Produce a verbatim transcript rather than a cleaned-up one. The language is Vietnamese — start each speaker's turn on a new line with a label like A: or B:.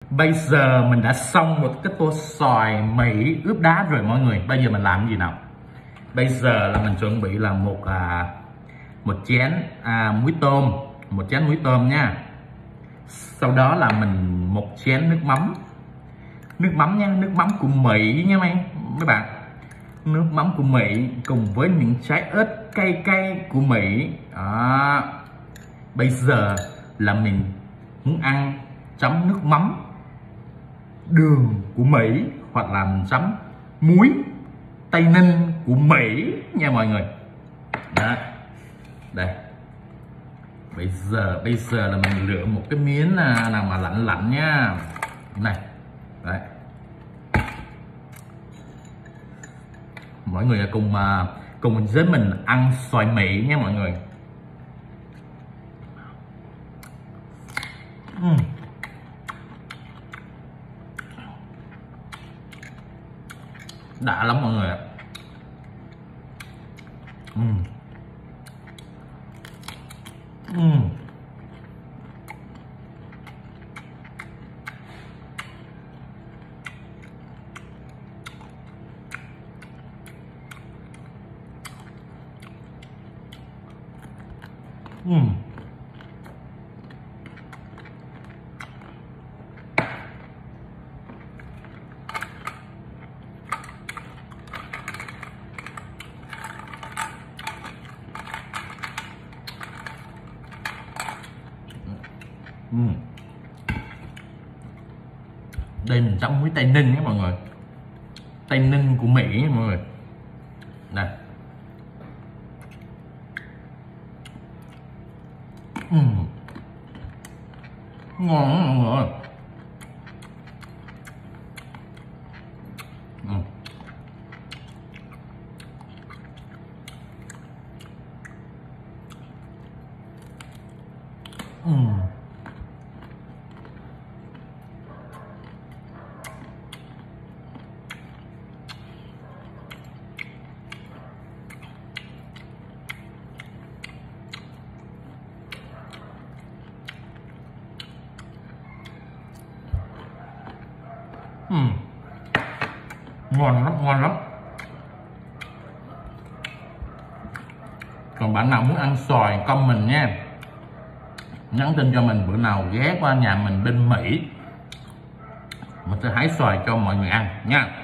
A: Bây giờ mình đã xong một cái tô xoài Mỹ ướp đá rồi mọi người. Bây giờ mình làm cái gì nào? Bây giờ là mình chuẩn bị là một à, một chén à, muối tôm, một chén muối tôm nha. Sau đó là mình một chén nước mắm, nước mắm nha, nước mắm của Mỹ nha mấy mấy bạn. Nước mắm của Mỹ cùng với những trái ớt cay cay của Mỹ. Đó. Bây giờ là mình muốn ăn chấm nước mắm đường của Mỹ, hoặc là mình chấm muối Tây Ninh của Mỹ nha mọi người. Đó. Đây. Bây giờ bây giờ là mình lựa một cái miếng nào mà lạnh lạnh nha. Này. Đấy. Mọi người cùng cùng với mình ăn xoài Mỹ nha mọi người. uhm. Đã lắm mọi người ạ. uhm. uhm. uhm. uhm. Đây mình chấm muối Tây Ninh nhé mọi người. Tây Ninh của Mỹ nha mọi người. Đây. uhm. Ngon lắm mọi người. uhm. uhm. uhm. Ngon lắm, ngon lắm. Còn bạn nào muốn ăn xoài comment nha, nhắn tin cho mình bữa nào ghé qua nhà mình bên Mỹ, mình sẽ hái xoài cho mọi người ăn nha.